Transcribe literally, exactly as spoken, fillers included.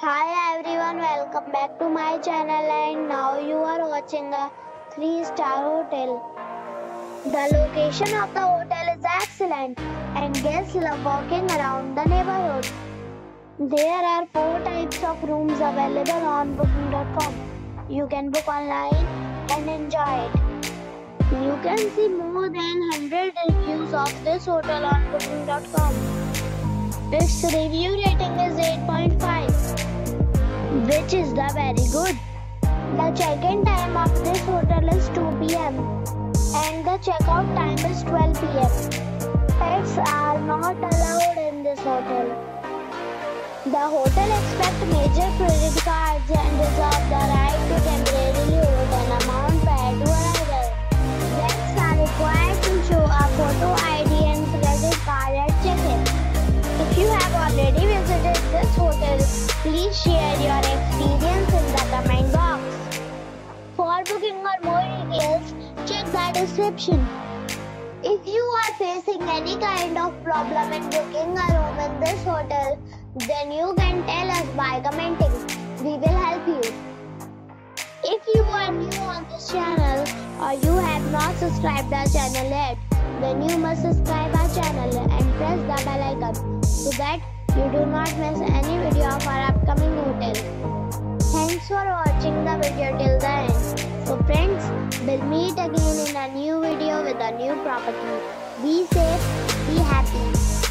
Hi everyone, welcome back to my channel and now you are watching a three star hotel. The location of the hotel is excellent and guests love walking around the neighborhood. There are four types of rooms available on booking dot com. You can book online and enjoy it. You can see more than one hundred reviews of this hotel on booking dot com. Its review rating is eight point five, which is the very good. The check-in time of this hotel is two p m and the check-out time is twelve p m Pets are not allowed in this hotel. The hotel accepts major credit cards and reserves the right to temporarily hold an amount prior to arrival. Guests are required to show a photo I D and credit card at check-in. If you have already visited this hotel, please share your experience in the comment box. For booking or more details, check the description. If you are facing any kind of problem in booking a room in this hotel, then you can tell us by commenting. We will help you. If you are new on this channel or you have not subscribed our channel yet, then you must subscribe our channel and press the bell icon so that you do not miss any video of our upcoming hotel. Thanks for watching the video till the end. So friends, we'll meet again in a new video with a new property. Be safe, be happy.